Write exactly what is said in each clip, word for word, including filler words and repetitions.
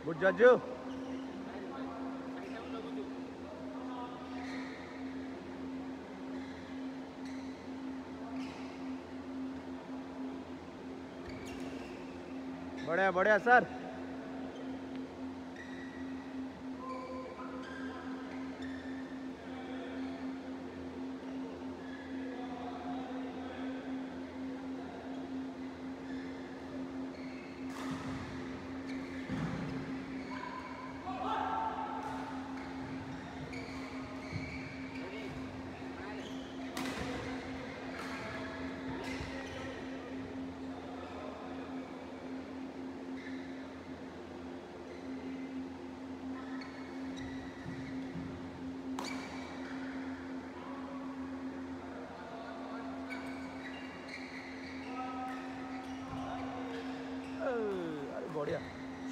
Good जज्जू। बढ़िया बढ़िया sir. अरे बढ़िया।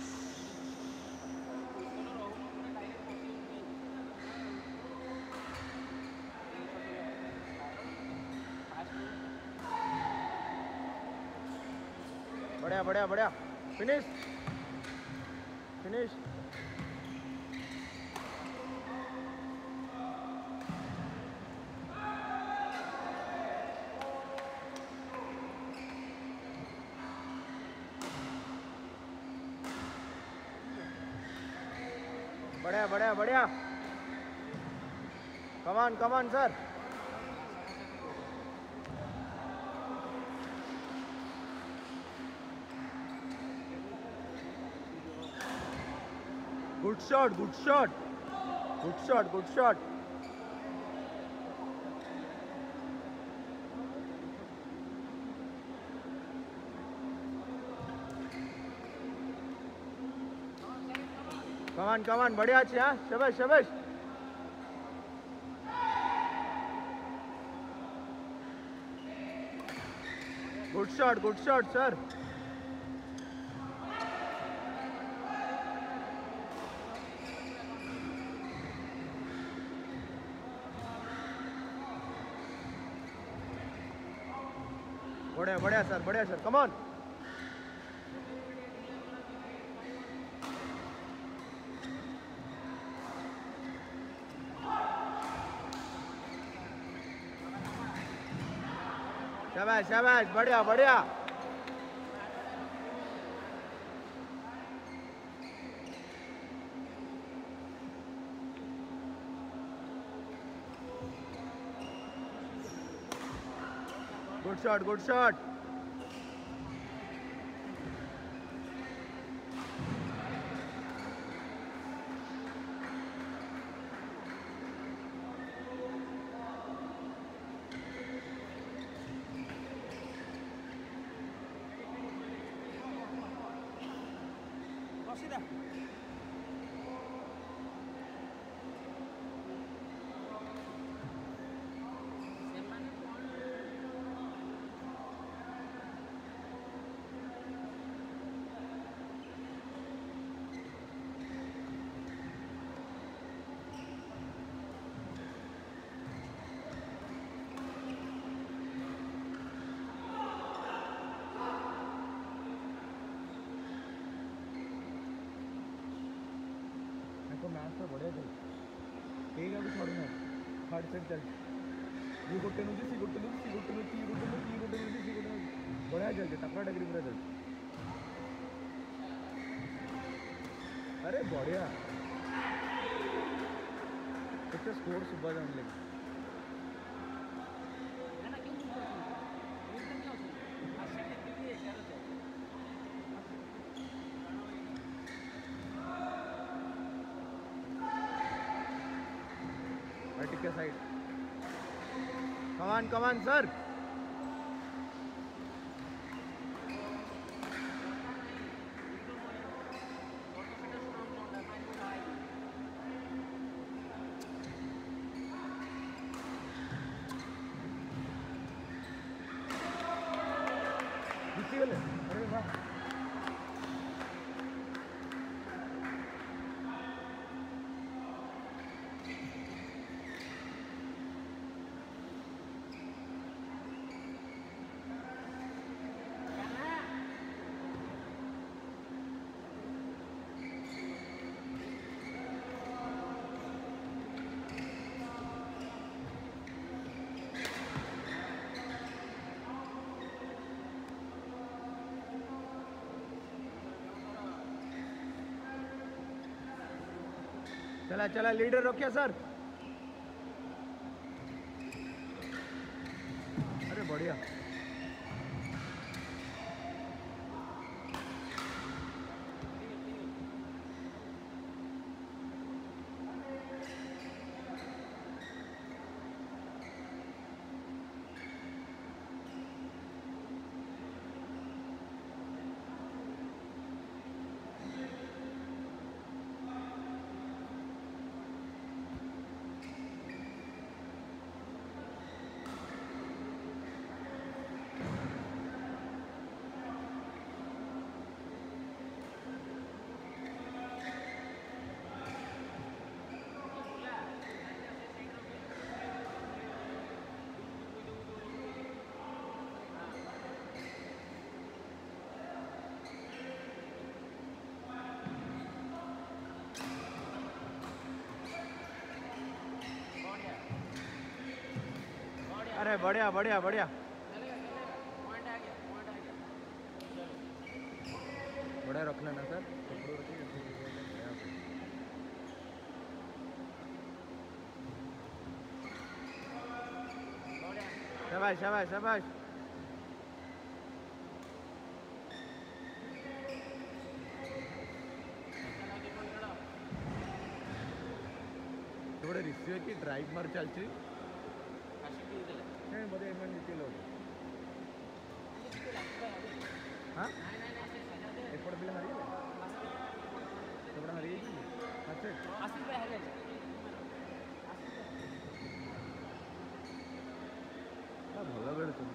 बढ़िया बढ़िया बढ़िया। Finish finish. बढ़िया बढ़िया बढ़िया। Come on come on sir. Good shot good shot good shot good shot. Come on come on बढ़िया আছে। हाँ शाबाश शाबाश। गुड शॉट गुड शॉट सर। बढ़िया बढ़िया सर बढ़िया सर। कमान। शाबाश शाबाश बढ़िया बढ़िया। Good shot good shot. सीधा मैच तो बढ़िया चल ठीक है। छोड़ ना थर्ड सेट चल। ये गोटे नुची सी गोटे नुची सी गोटे नुची गोटे नुची गोटे नुची सी गोटे बढ़िया चलते टपरा टकरी पूरा चल। अरे बढ़िया कितने स्कोर सुबह जाने लगे। के साइड। कमान कमान सर। अरे वाह चला चला लीडर रोकिए सर। अरे बढ़िया। अरे बढ़िया बढ़िया बढ़िया। बढ़िया रख लेना सर। शाबाश शाबाश शाबाश। थोड़े रिस्क की ड्राइव मार चलची नहीं बोले एमएन जीते लोग हाँ एक पड़ बिल हरी है तो बड़ा हरी है जी अच्छा अस्सी पे हरी है क्या भला बेड़ तुम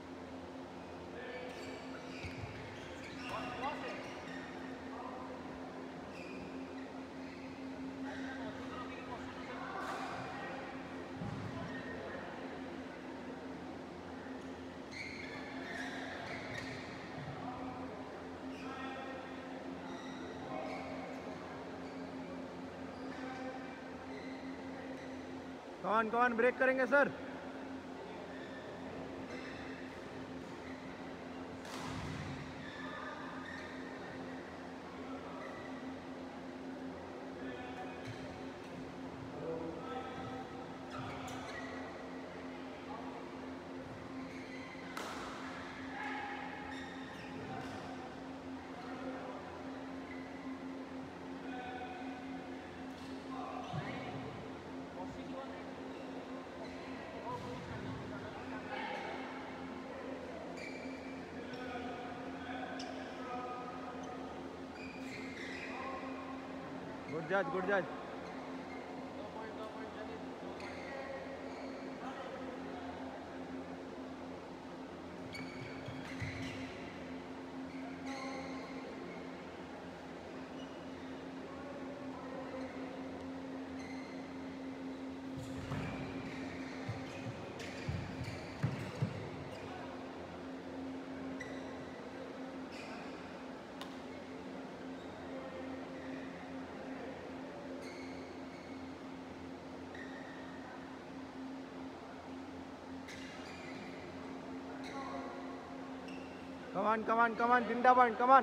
कौन कौन ब्रेक करेंगे सर। गुड जज गुड जज। कमान कमान कमान तिंडा पॉइंट कमान।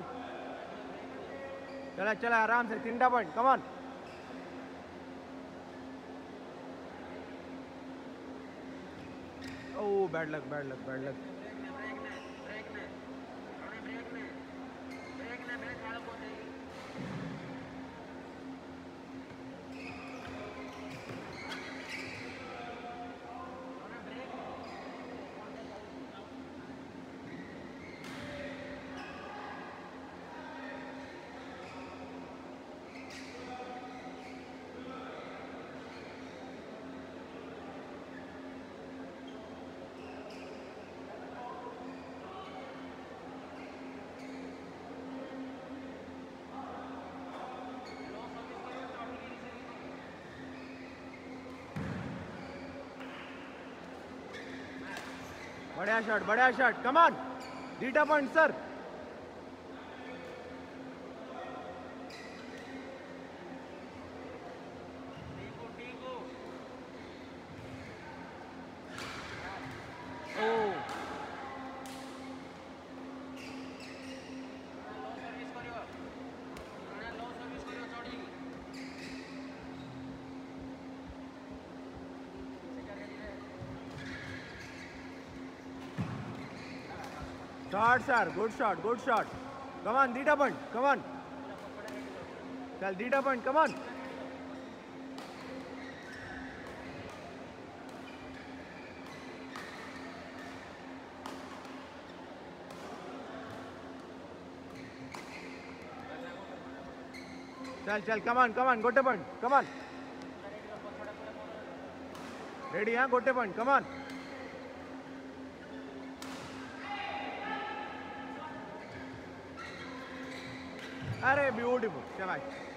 चला चला आराम से तिंडा पॉइंट कमान। ओह bad luck bad luck bad luck. बढ़िया शॉट बढ़िया shot come on डीटा point sir. Shot sir, good shot, good shot. Come on, Dita point, come on. चल Dita point, come on. चल चल, come on, come on, गोटे point, come on. Ready हाँ, गोटे point, come on. अरे beautiful, शाबाश.